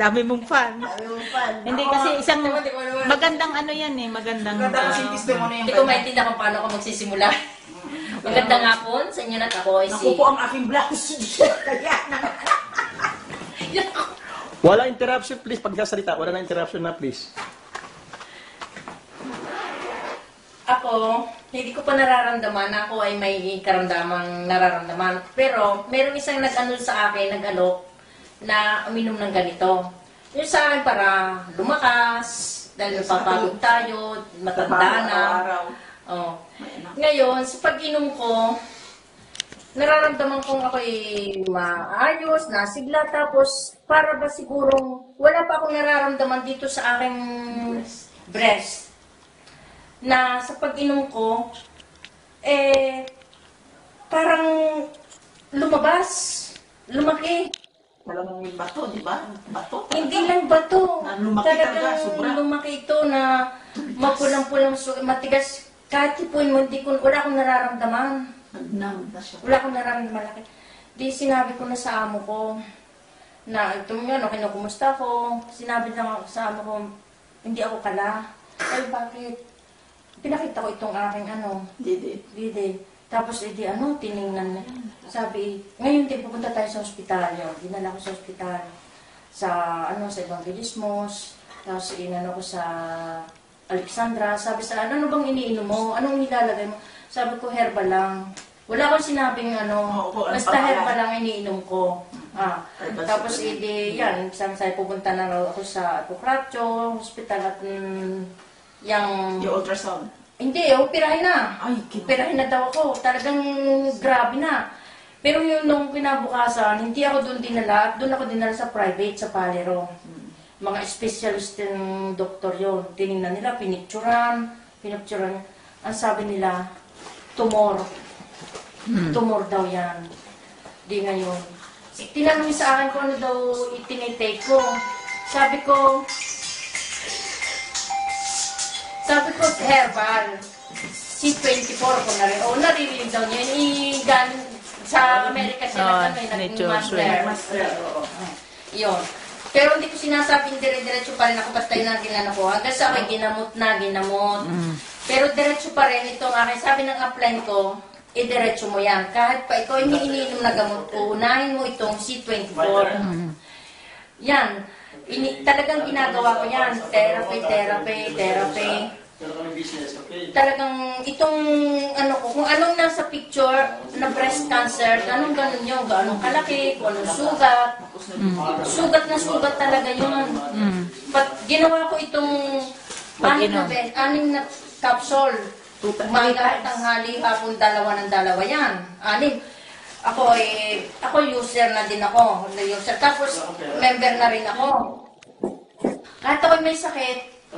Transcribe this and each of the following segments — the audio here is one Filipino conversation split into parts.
Dami mong fan. Dami mong fan. Hindi kasi isang magandang ano yan eh, magandang Hindi ko maintindihan kung paano ako magsisimula. Magandang hapon sa inyo na ako ay si... Naku po ang aking blouse. Kaya na. Wala interruption please pag sasalita. Wala na interruption na please. Ako, hindi ko pa nararamdaman. Ako ay may karamdamang nararamdaman. Pero, meron isang nag-ano sa akin, nag-alok, na uminom ng ganito. Yung sa akin para lumakas, dahil napapagod tayo, matanda na. Oh. Ngayon, sa pag-inom ko, nararamdaman kong ako'y maayos, nasigla, tapos para ba sigurong wala pa akong nararamdaman dito sa aking breast. Na sa pag-inom ko, parang lumabas, lumaki. Talagang may bato, di ba? Bato. Hindi lang bato. Lumaki talaga, Talagang sobra. lumaki ito na mapulang-pulang, matigas. Kahit tipuin mo, wala akong nararamdaman. Nagnam na siya. Wala akong nararamdaman laki. Di sinabi ko na sa amo ko, na ito nga, no, kinukumusta ko. Sinabi lang ako sa amo ko, hindi ako kala. Ay, bakit? Pinakita ko itong aking Didi. Tapos, tiningnan niya. Sabi, ngayon din pupunta tayo sa ospital. Dinala ko sa ospital. Sa Evangelismos. Tapos, inano ko sa Alexandra. Sabi sa, ano bang iniinom mo? Anong nilalagay mo? Sabi ko, herbal lang. Wala akong sinabing basta herbal lang iniinom ko. Tapos, yan, sabi pupunta na raw ako sa Apocratio, hospital at yung ultrasound. Hindi, operahin na. Ay, Operahin na daw ako. Talagang grabe na. Pero yun, nung kinabukasan, hindi ako doon dinala. Doon ako dinala sa private, sa Palero. Mga specialist ng doktor yun. Tinignan nila, pinicturan. Ang sabi nila, tumor. Tumor daw yan. Di ngayon. Tinanong sa akin kung ano daw itinitake ko. Sabi ko, herbal. C24 ko na rin. Naririnig daw niya. Sa Amerika sila nag-master. Yun. Pero hindi ko sinasabing dire-diretso pa rin ako basta yun ang ginano ko. Hanggang sa akin, ginamot. Pero diretso pa rin itong akin. Sabi ng upline ko, diretso mo yan. Kahit pa ikaw hindi iniinom na gamot ko, unahin mo itong C24. Yan. Talagang ginagawa ko yan. Therapy. Talagang itong kung anong nasa picture na breast cancer, ganun yun, ganun kalaki, kung anong sugat. Sugat talaga yun. But ginawa ko itong 6 na capsule. Umaga, tanghali, hapon, 2 yan. 6. Ako user na din ako. Tapos member na rin ako. Kahit ako may sakit,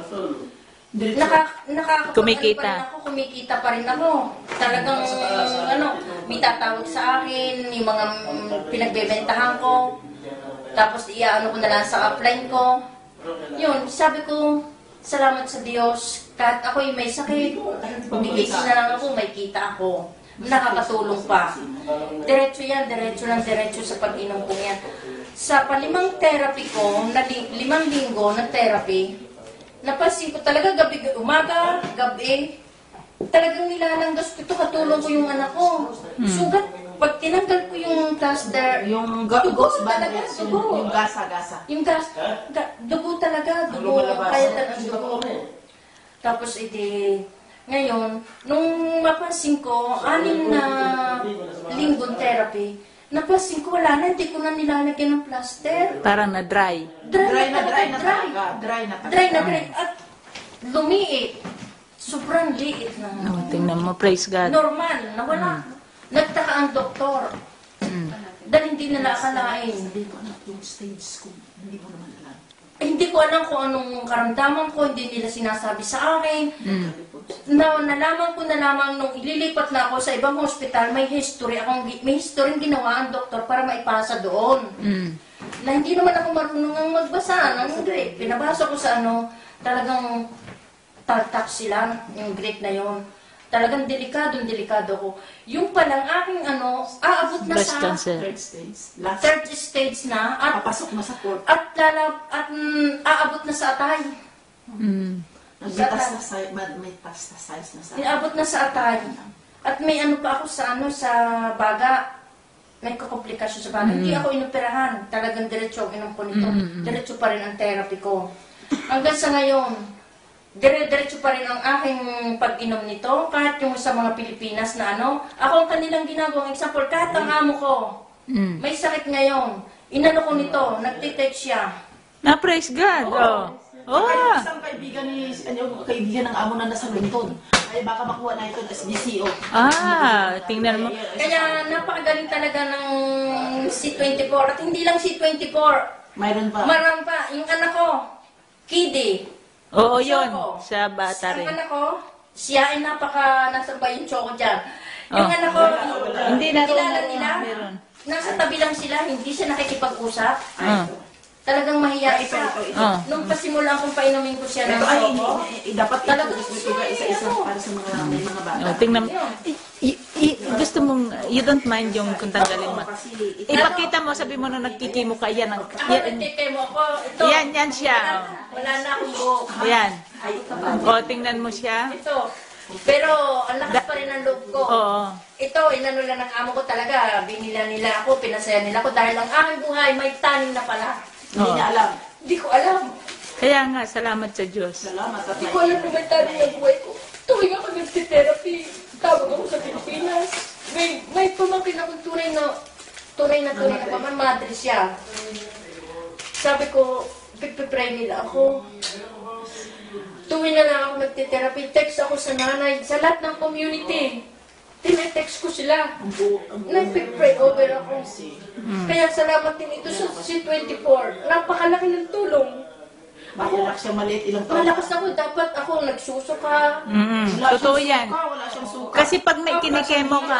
kumikita pa rin ako. Talagang, may tatawag sa akin, yung mga pinagbebentahan ko. Tapos, ko na lang sa upline ko. Yun, sabi ko, salamat sa Diyos. Kahit ako'y may sakit, bigay na lang ako, may kita ako. Nakakatulong pa. Diretso sa pag-inom ko yan. Sa palimang therapy ko, 5 linggo na therapy, napansin ko talaga umaga, gabi, talagang nilalanggas ko ito, katulong ko yung anak ko. Sugat, pag tinanggal ko yung plaster, yung dugo talaga, dugo. Yung gasa. Yung dugo talaga, kaya talaga dugo. Tapos ngayon, nung mapansin ko, 6 na linggong therapy, napansin ko wala na, hindi ko na nilalagyan ng plaster. Parang na-dry. Dry na. At lumiit. Sobrang liit na. Tingnan mo, praise God. Normal, nawala. Nagtaka ang doktor. Dahil hindi nila akalain. Hindi ko alam yung stage ko. Hindi mo naman alam. Hindi ko alam kung anong karamdaman ko. Hindi nila sinasabi sa akin. Nalaman ko na lamang nung ililipat na ako sa ibang hospital, may history ginawa ang doktor para maipasa doon. Na hindi naman ako marunong magbasa ng Greek. Pinabasa ko sa talagang tatak sila, yung Greek na yon. Talagang delikado ko. Yung palang aking aabot na Breast sa cancer. Third stage. Last. third stage na at Papasok na sa court. aabot na sa atay. Mm. Metastasize na sa Inaabot na sa atay. At may pa ako sa sa baga. May kakomplikasyon sa baga. Hindi ako inoperahan. Talagang diretso ang inom ko nito. Diretso pa rin ang therapy ko. Hanggang sa ngayon, diretso pa rin ang aking pag-inom nito. Kahit yung sa mga Pilipinas na ako ang kanilang ginagawang example. Kahit ang amo ko, may sakit ngayon. Inano ko nito, nagtitext siya. Na praise God. Oh. Oh. Kaya isang kaibigan kaibigan ng amo na nasa London. Ay baka makuha na ito as BCO. Ah, tingnan mo. Kaya napakagaling talaga ng C24. At hindi lang C24. Mayroon pa. Marang pa. Yung anak ko, Kiddy. Oo, yun. Choco. Sa bata Ang rin. anak ko, siya ay nasan ba yung Choco dyan? Yung Oh. anak ko, Hindi na kilala nila. meron. Nasa tabi lang sila, hindi siya nakikipag-usap. Ah. Talagang mahiya siya. Ah. Nung pasimulan kong painumin ko siya ng Ito ay Choco, dapat Talagang ito isa-isa para sa may mga bata. Oh, tingnan mo. Gusto mong, you don't mind yung kung tanggalin mo. Ipakita mo, sabi mo na nagkikimo ka, yan. ako nagtitay mo ako. Ito, Yan siya. wala na akong buhok. Yan. O, tingnan mo siya. Ito. Pero, ang lakas pa rin ang loob ko. Oo. Ito, inano lang ng amo ko talaga. Binila nila ako, pinasaya nila ako dahil ang aking buhay may tanim na pala. Hindi niya alam. Hindi ko alam. Kaya nga, salamat sa Diyos. Salamat at Hindi ko alam kung may tanim ng buhay ko. Tuwing ako nagtitherapy, tawag ako sa Pilipinas. May pamangkin akong tunay na paman, madre siya. Sabi ko, pipipray nila ako. Tuwing na lang ako nagtitherapy, text ako sa nanay, sa lahat ng community. Tinetext ko sila. Nagpipray over ako. Kaya salamat din ito sa C24. Napakalaki ng tulong. Malak siya maliit ilang taon. Malakas ako, dapat ako nagsusuka. Totoo yan. Wala siyang suka. Kasi pag may kinikemo ka,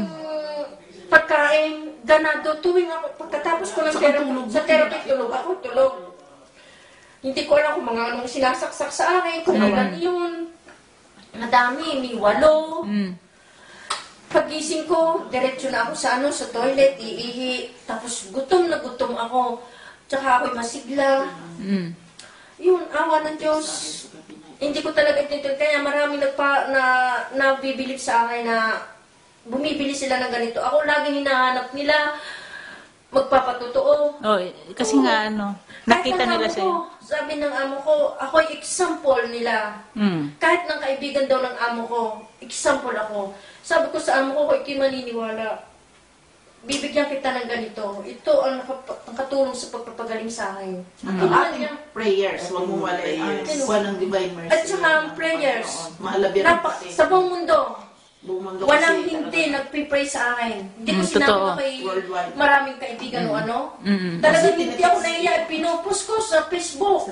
Pagkain, ganado, tuwing ako, pagkatapos ko ng therapy, tulog ako, tulog. Hindi ko alam kung mga anong sinasaksak sa akin, kung ilan yun. Madami, may 8. Pagising ko, diretso na ako sa toilet, iihi. Tapos gutom na gutom ako. Tsaka ako'y masigla. Yun, awa ng Diyos. Hindi ko talaga itintin. Kaya maraming nabibilib sa akin na bumibili sila ng ganito. Ako laging hinahanap nila, magpapatotoo. oh, kasi nga nakita Kahit ng nila amo sa'yo. ko, sabi ng amo ko, ako'y example nila. Kahit ng kaibigan daw ng amo ko, example ako. Sabi ko sa amo ko, ikay maniniwala. Bibigyan kita ng ganito. Ito ang katulong sa pagpapagaling sa akin. Ang ating prayers, huwag mo wala kuha ng divine mercy. At saka ang prayers. Mahalabi rin pati. Sa buong mundo, Buong mundo walang kasi hindi nagpipray sa akin. Hindi ko Totoo. sinabi na kay Worldwide. maraming kaibigan o Talagang hindi ako nahiya. Pinupost ko sa Facebook.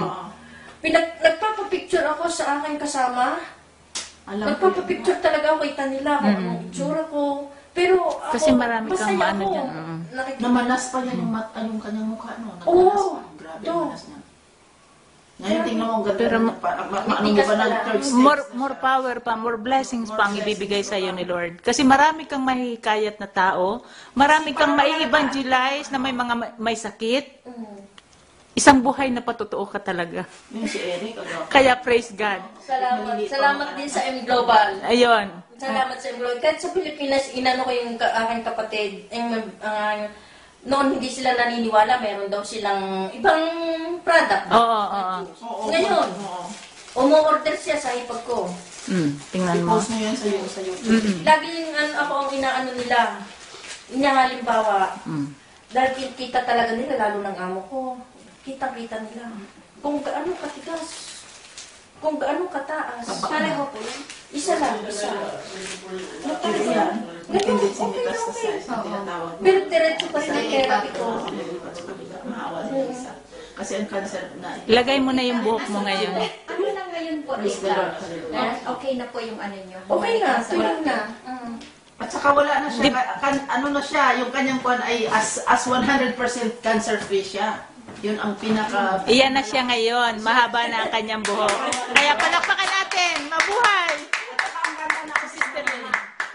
Nagpapapicture ako sa aking kasama. Nagpapapicture talaga ako. Kita nila kung anong itsura ko. Pero ako, Kasi marami kang masaya maano ako. dyan. Nakikita- Namanas pa yan yung kanyang mukha, no? Oo. Namanas pa. Grabe, Ito. namanas niya. Ngayon, tingnan mo, ang ganda. Pero Ano ba ng third stage? More power pa, more blessings pa ang ibibigay sa iyo ni Lord. Kasi marami kang mahihikayat na tao, marami kang mai-evangelize na may sakit. Isang buhay na patotoo ka talaga. Yung si Eric, Kaya praise God. Salamat din sa M Global. Ayun. Salamat sa M Global. Kahit sa Pilipinas, inano ko yung aking kapatid. Noon hindi sila naniniwala, meron daw silang ibang product. Oo. Ngayon, umu-order siya sa ipag ko. Tingnan mo. I-post mo yan sa YouTube. Laging ako ang inaano nila. Halimbawa, dahil kita talaga nila, lalo ng amo ko. Kita-kita nila. Kung gaano katigas, kung gaano kataas. Pareho po yan. Isa lang, isa. Pero yan, tendency ni metastasize ang tinatawag. Pero diretso pa rin ang therapy ko. Maawa din isa. Kasi ang cancer na Lagay mo na yung buhok mo ngayon. Ano na ngayon po, Praise the Tita? Lord. Okay na po yung ano nyo. Okay na, tuloy na. At saka wala na siya, ano na siya, yung kanyang kuwan ay as 100% cancer-free siya. Yun ang pinaka... Iyan na siya ngayon. Mahaba na ang kanyang buhok. Kaya palakpakan natin. Mabuhay! At saka ang ganda na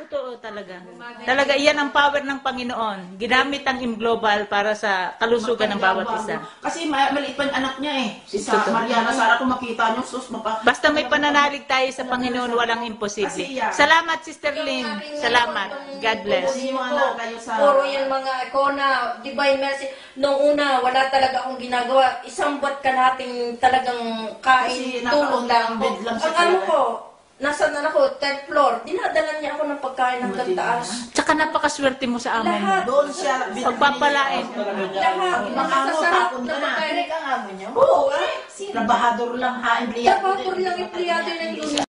totoo talaga. Talaga, iyan ang power ng Panginoon. Ginamit ang Global para sa kalusugan ng bawat isa. Kasi maliit pa yung anak niya eh. Si Totoo. Mariana, Sara, kung makita niyo, sus, Basta may pananalig tayo sa Panginoon, walang imposible. Salamat, Sister Lynn. Salamat. God bless. Puro yan mga ikona, divine mercy. Noong una, wala talaga akong ginagawa. Isang buwan ka nating talagang Kasi kain, tulog lang. bed lang siya Ang ano kaya. ko, nasa na ako, 10th floor. Dinadala niya ako ng pagkain hanggang taas. Tsaka napakaswerte mo sa amo mo. Lahat. Doon siya. Pagpapalain. Lahat. Mga amo, Masasarap tapon na ka na. pagkain. Ang amo niyo? Oo, trabahador lang ha, empleyado. Trabahador lang empleyado ng